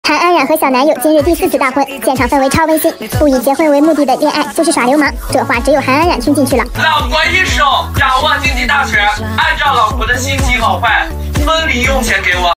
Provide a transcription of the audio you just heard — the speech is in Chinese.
韩安冉和小男友今日第4次大婚，现场氛围超温馨。不以结婚为目的的恋爱就是耍流氓，这话只有韩安冉听进去了。 老婆一手掌握经济大权，按照老婆的心情好坏，分离用钱给我。